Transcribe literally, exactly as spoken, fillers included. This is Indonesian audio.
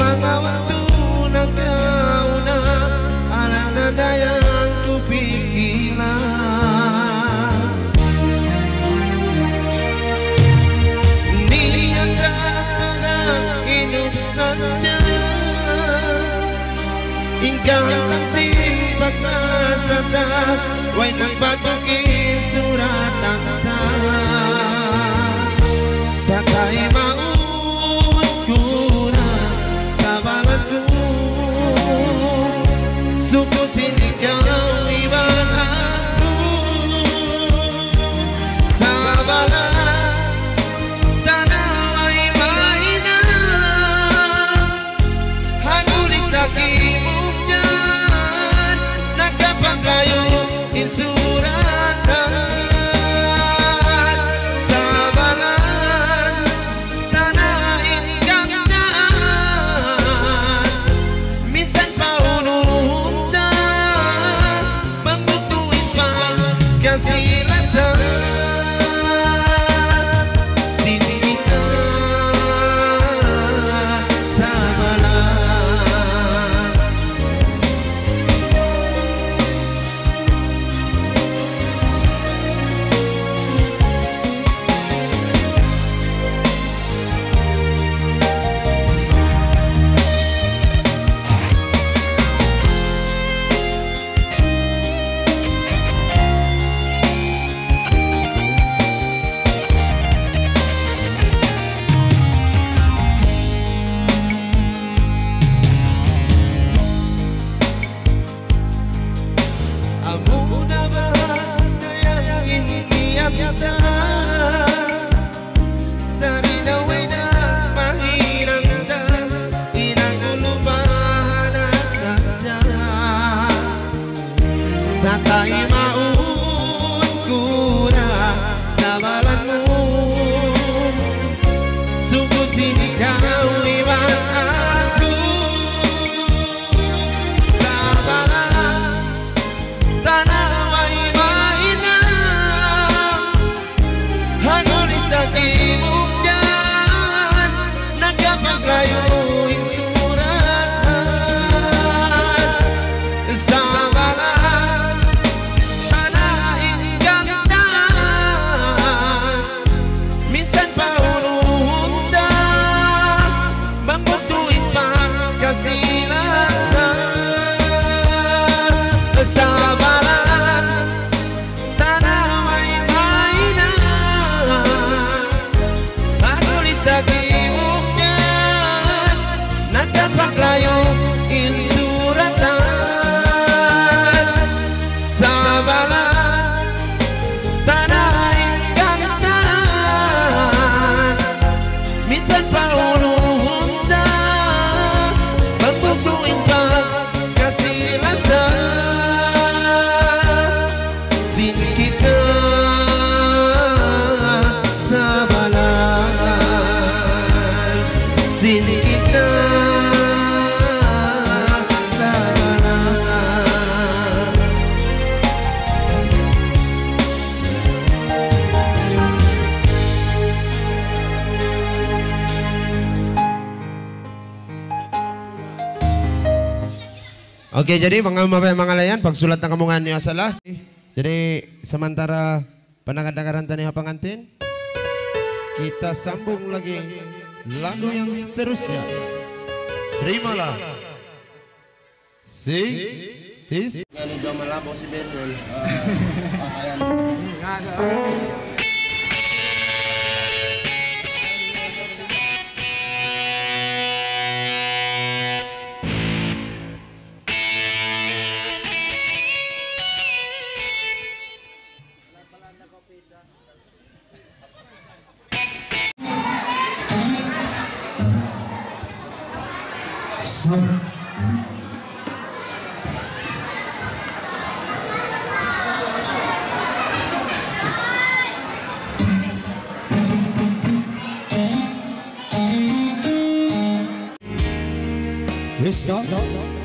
mga waktu nagkauna, alam na dayang kupikilan. Niyan ka inom saja, ikaw lang sipag na sadad, way nagpagpagin surat ang sakay maun ko na sa balat ko, sukot sinigaw iwan ako sa balat. Tanaw ay maina, hagulis na kimong dyan, nagkapaglayo insuratan sa balat. Tanain gagdaan, minsan pa unundan, magbutuin pa kasilasan. Sinita sa balat. Amo na ba kayang iniyap kita sa rinaway na mahirang da, inagulubahan na sadya sa tayo maun ko na sa balat mo, sugod sinigaw iwan ako sa balat. Tanaw ay maina, hagulis na kimong dyan, nagkapaglayo insuratan sa balat. Tanain gagdaan, minsan pa unundan, magbutuin pa kasilasan sa balat. Tanaw ay maina, hagulis na kimong dyan, nagkapaglayo insuratan sa balat. Tanain gagdaan, minsan pa unundan, magbutuin pa kasilasan. Sinikita sa balat, sinikita sa balat. Oke, jadi mga mga mga layan, pagsulat ng kamungan niyo asala. Jadi sementara pendengar-dengaran tani pengantin, kita sambung lagi lagu yang seterusnya. Terimalah. Si tis. Kali dua malabo si Betul. This song